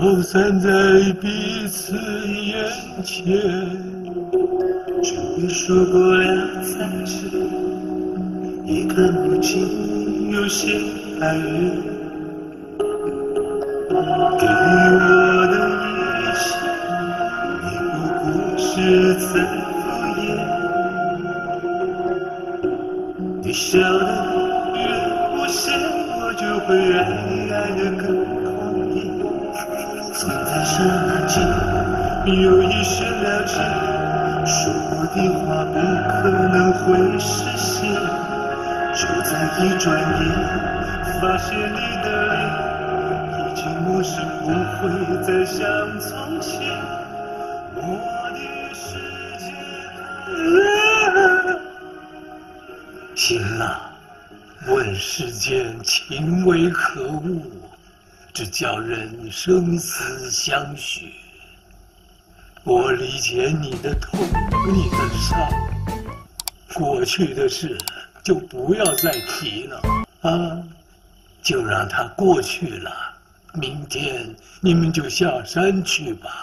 消散在彼此眼前。只你说过俩才是，也看不清有些爱人。给我的日子，也不过是在敷衍。你笑得越无邪，我就会爱得更狂野。总在刹那间有一些了解，说过的话不可能会实现。就在一转眼，发现你的脸已经陌生，不会再像从前。我的世界行了，问世间情为何物，只叫人生死相许。我理解你的痛，你的伤，过去的事就不要再提了啊，就让它过去了。明天你们就下山去吧。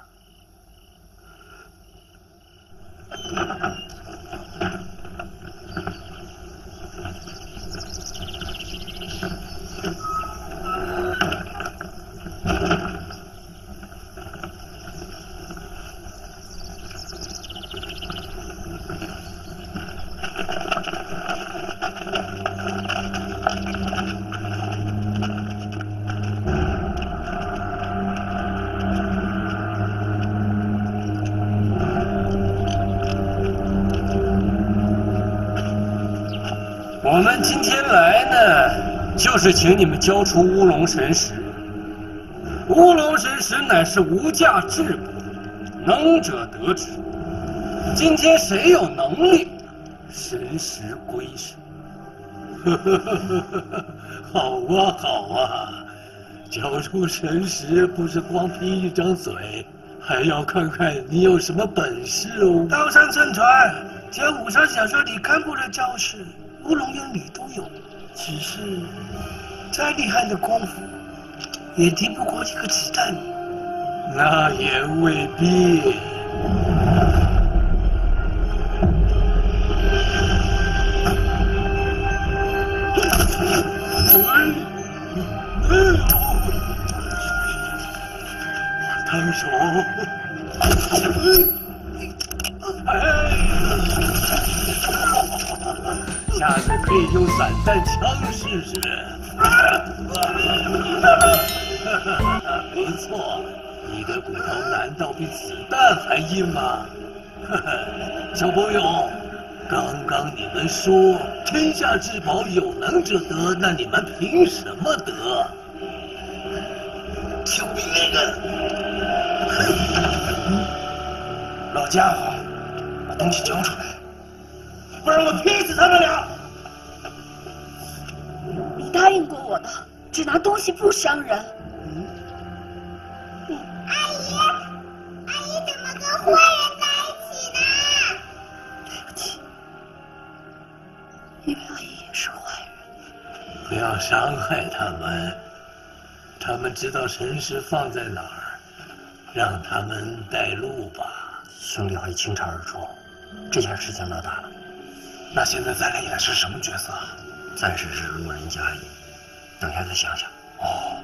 我们今天来呢，就是请你们交出乌龙神石。乌龙神石乃是无价至宝，能者得之。今天谁有能力，神石归谁。好啊，好啊，交出神石不是光凭一张嘴，还要看看你有什么本事哦。 刀山正传，这武侠小说里看过的招式，乌龙院里都有，只是再厉害的功夫，也敌不过一个子弹。 那也未必。烫手。下次可以用散弹枪试试。不错，你的骨头难道比子弹还硬吗？小朋友，刚刚你们说天下至宝有能者得，那你们凭什么得？ 就凭那个老家伙，把东西交出来，不然我劈死他们俩！ 你答应过我的，只拿东西不伤人。 阿姨，阿姨怎么跟坏人在一起呢？ 对不起，因为阿姨也是坏人。 不要伤害他们，他们知道神石放在哪儿，让他们带路吧。 兄弟会倾巢而出，这下事情闹大了。那现在咱俩演是什么角色？暂时是路人甲乙，等下再想想。哦。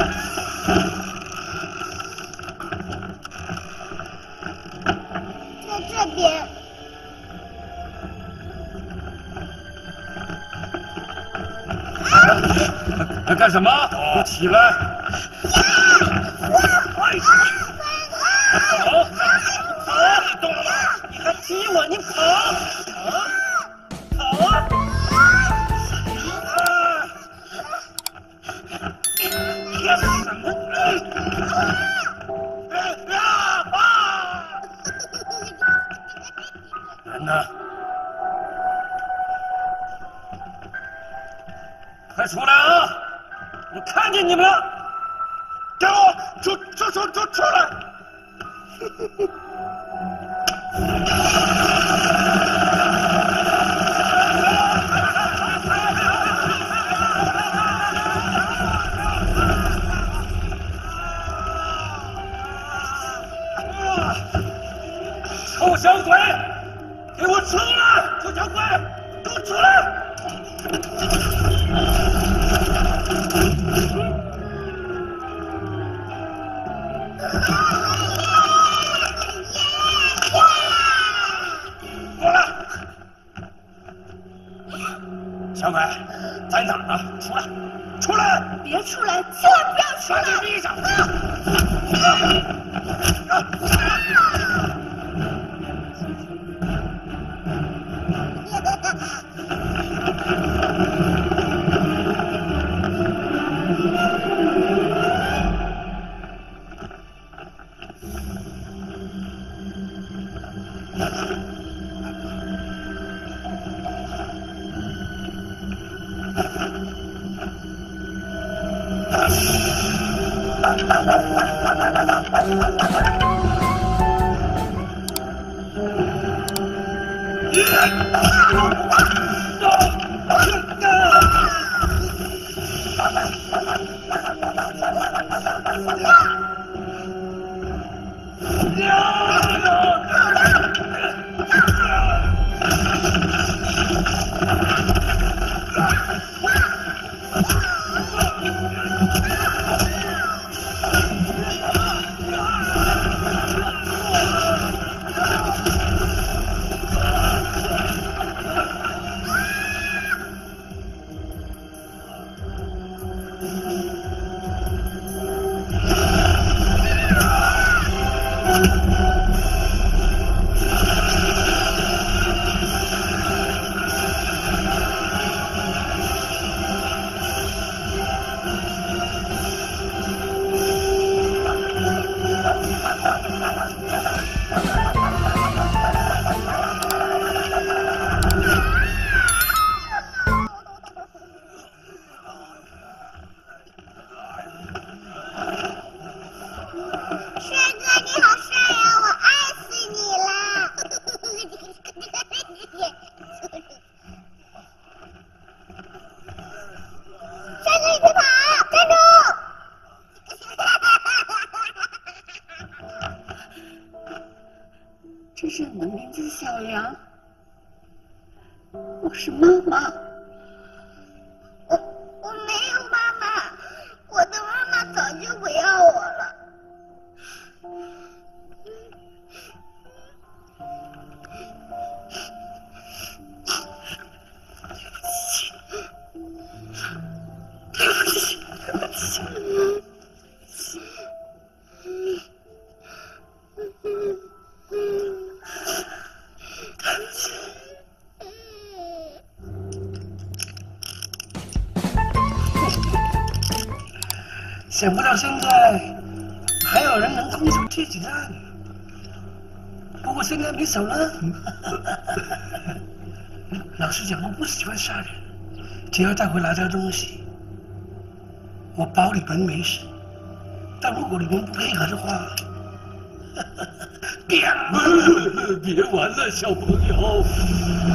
在这边。 干什么？都起来！跑！跑！你动了吗？你还踢我？你跑！跑啊！什么？人呢？快出来啊！我看见你们了！给我出来！ 小鬼，在哪儿呢？出来！出来！ 别出来，千万不要出来！ 把你闭上！ 这是你的名字，小梁。我是妈妈。 我没有妈妈，我的妈妈早就不要我了。 想不到现在还有人能空手接子弹，不过现在没手了。老实讲，我不喜欢杀人，只要带回来的东西，我保你们没事。但如果你们不配合的话，别玩了，小朋友。